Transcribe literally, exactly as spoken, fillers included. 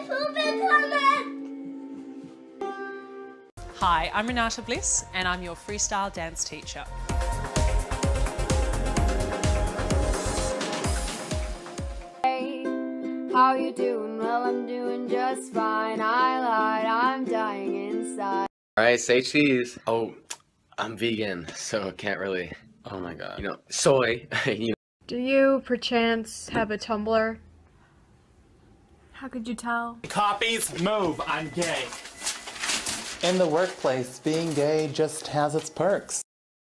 Poop is coming! Hi, I'm Renata Bliss and I'm your freestyle dance teacher. Hey, how you doing? Well, I'm doing just fine. I lied, I'm dying inside. Alright, say cheese. Oh, I'm vegan, so I can't really, oh my god. You know, soy. you know. Do you, perchance, have a Tumblr? How could you tell? Copies, move, I'm gay. In the workplace, being gay just has its perks.